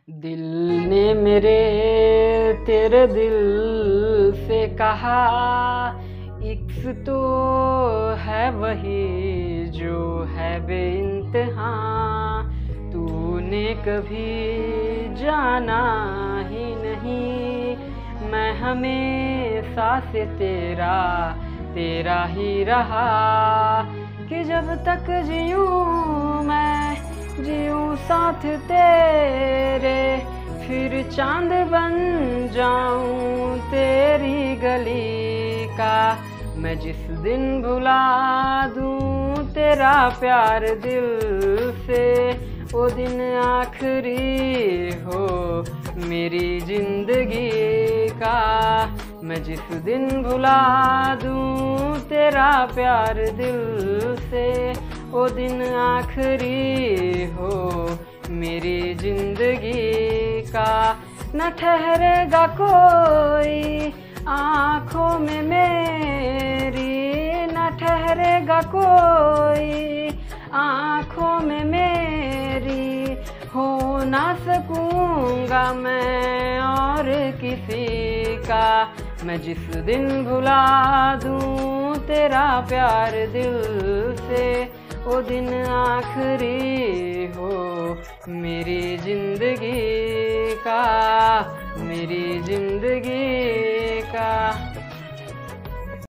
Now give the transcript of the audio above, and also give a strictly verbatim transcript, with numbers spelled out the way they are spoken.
दिल ने मेरे तेरे दिल से कहा, इक्स तो है वही जो है बेइंतहा। तूने कभी जाना ही नहीं, मैं हमेशा से तेरा तेरा ही रहा। कि जब तक जीऊँ मैं जीऊँ साथ तेरे, फिर चांद बन जाऊं तेरी गली का। मैं जिस दिन भुला दूं तेरा प्यार दिल से, वो दिन आखिरी हो मेरी जिंदगी का। मैं जिस दिन भुला दूं तेरा प्यार दिल से, वो दिन आखिरी हो मेरी जिंदगी का। न ठहरेगा कोई आँखों में मेरी, न ठहरेगा कोई आँखों में मेरी। हो ना सकूँगा मैं और किसी का। मैं जिस दिन भुला दूँ तेरा प्यार दिल से, वो दिन आखिरी हो मेरी जिंदगी का, मेरी जिंदगी का।